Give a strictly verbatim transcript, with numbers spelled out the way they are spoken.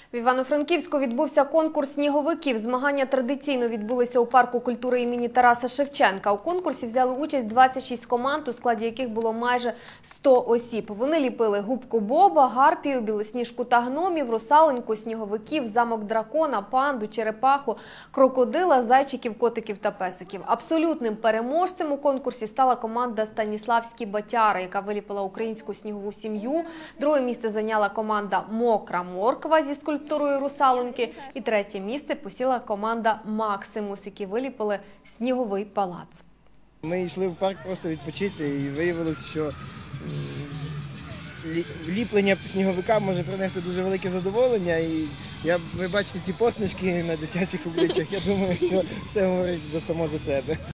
В Івано-Франківську відбувся конкурс сніговиків. Змагання традиційно відбулися у парку культури імені Тараса Шевченка. У конкурсі взяли участь двадцять шість команд, у складі яких було майже сто осіб. Вони ліпили губку Боба, гарпію, білосніжку та гномів, русалоньку, сніговиків, замок дракона, панду, черепаху, крокодила, зайчиків, котиків та песиків. Абсолютним переможцем у конкурсі стала команда «Станіславські батяри», яка виліпила українську снігову сім'ю. Друге місце зайняла команда «Мокра морква» зі скульптурою русалоньки. І третє місце посіла команда «Максимус», які виліпили сніговий палац. Ми йшли в парк просто відпочити і виявилось, що ліплення сніговика може принести дуже велике задоволення. І я, ви бачите ці посмішки на дитячих обличчях, я думаю, що все говорить за само за себе.